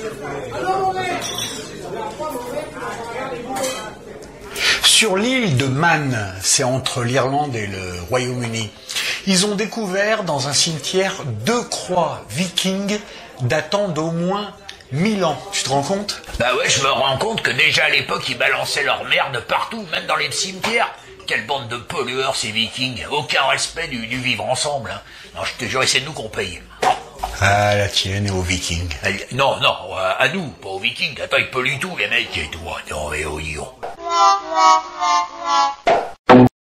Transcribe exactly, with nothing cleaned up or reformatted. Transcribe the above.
Sur l'île de Man, c'est entre l'Irlande et le Royaume-Uni, ils ont découvert dans un cimetière deux croix vikings datant d'au moins mille ans. Tu te rends compte? Bah ouais, je me rends compte que déjà à l'époque, ils balançaient leur merde partout, même dans les cimetières. Quelle bande de pollueurs ces vikings. Aucun respect du, du vivre ensemble. Hein. Non, je te jure, c'est nous qu'on paye. Ah, la tienne et aux vikings. Non, non, à nous, pas aux vikings. Attends, ils polluent tout, les mecs. Et toi, non, mais oh,